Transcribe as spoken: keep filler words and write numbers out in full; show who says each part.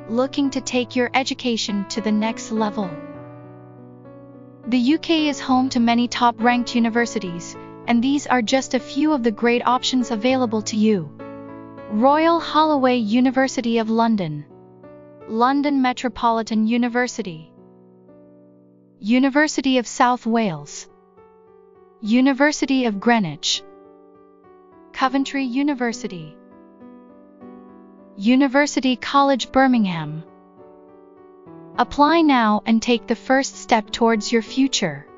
Speaker 1: looking to take your education to the next level. The U K is home to many top-ranked universities, and these are just a few of the great options available to you. Royal Holloway University of London, London Metropolitan University, University of South Wales, University of Greenwich, Coventry University, University College Birmingham. Apply now and take the first step towards your future.